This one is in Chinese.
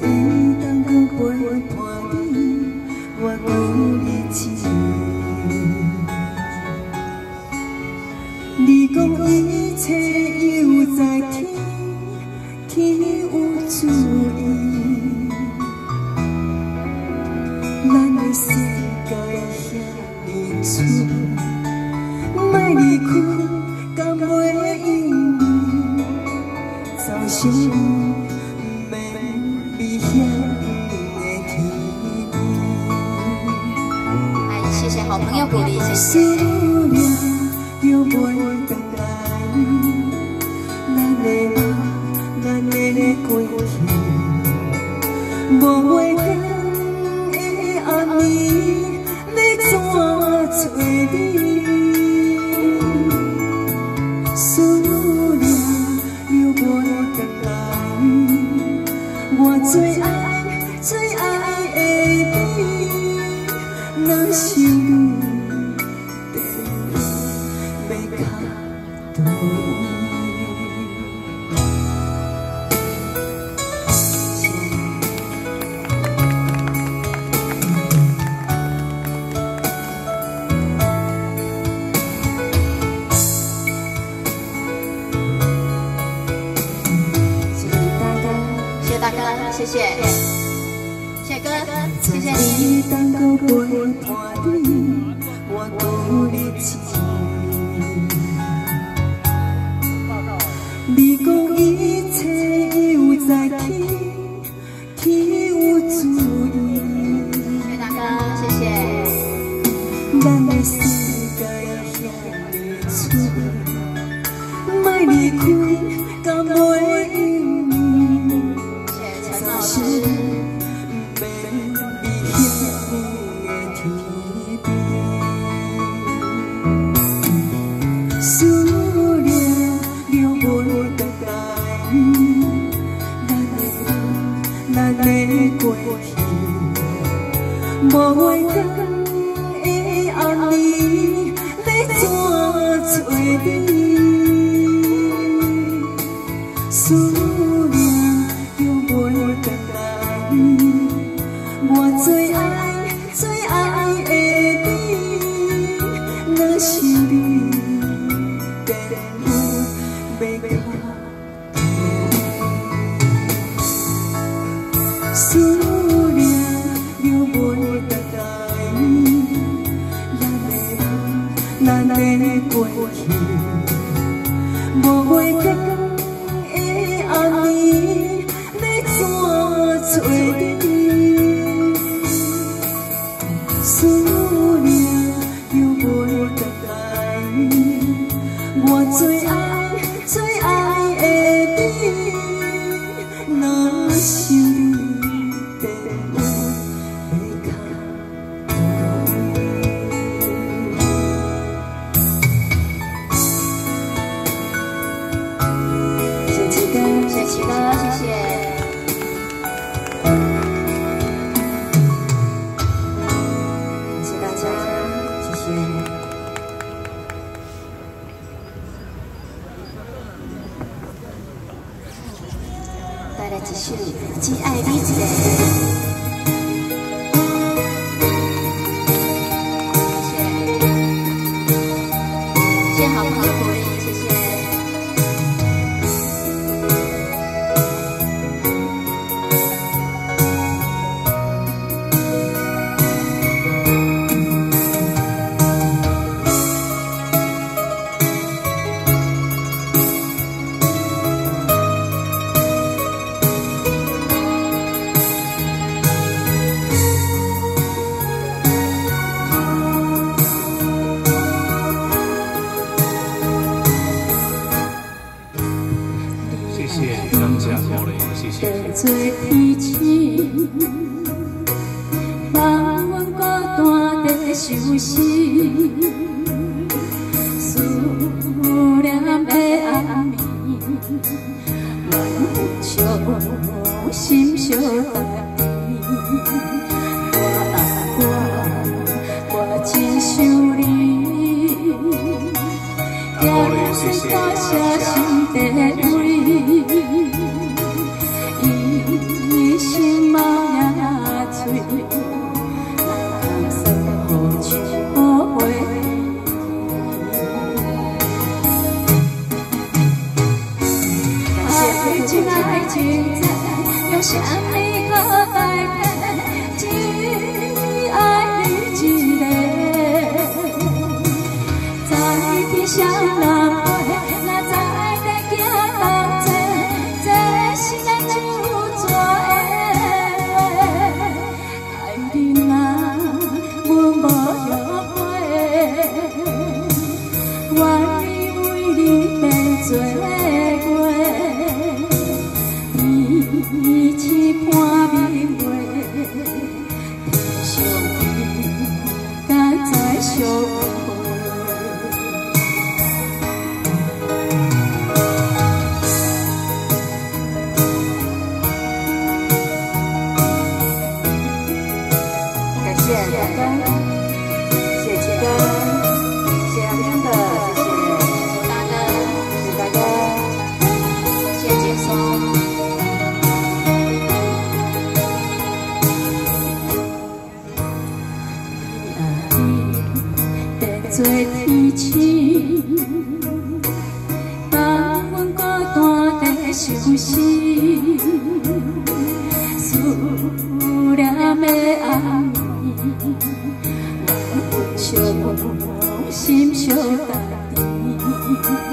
当搁陪伴你，我搁日子。你讲一切犹在天，天有注意。咱的世界遐尼出，莫离开，敢袂因为走心。 谢谢好朋友鼓励，谢谢。 我最爱最爱的你，若是你电话要卡倒位。 大哥，谢谢，谢谢哥，谢谢你。当搁陪伴你，我搁日子。你讲一切犹在天，天有注意。 谢谢大哥，谢谢。 咱的世界遐尼出，莫离开，敢袂因。 是免离乡的天边，思念留袂得来，咱的过去，无话讲的暗暝，要怎找你？思念留袂得。 我最爱最爱的你，若是你电话要卡倒位，思念留袂得来，咱的过去，无话讲的暗暝，要怎找你？ 思念留袂得来，我最爱最爱的你，若是你电话要卡倒位。谢谢哥，谢谢哥，谢谢。 带来一首《只爱你一个》。谢谢好朋友鼓励，谢谢。得做天星，望阮孤单在受心，思念的暗暝，阮笑心相待。我真想你，也是大写心底位。 一生情债，用啥物可代替？只爱你一个，在天上人飞，哪知在行同齐，这是咱就做的爱人啊，阮无后悔，愿意为你变做过，天星伴明月，天上天，敢再相会？感谢大家，谢谢七哥，谢谢梁天可，谢谢大哥，谢谢大哥，谢谢解松。做天星，放阮孤单在伤心，思念的暗暝，我心伤家己。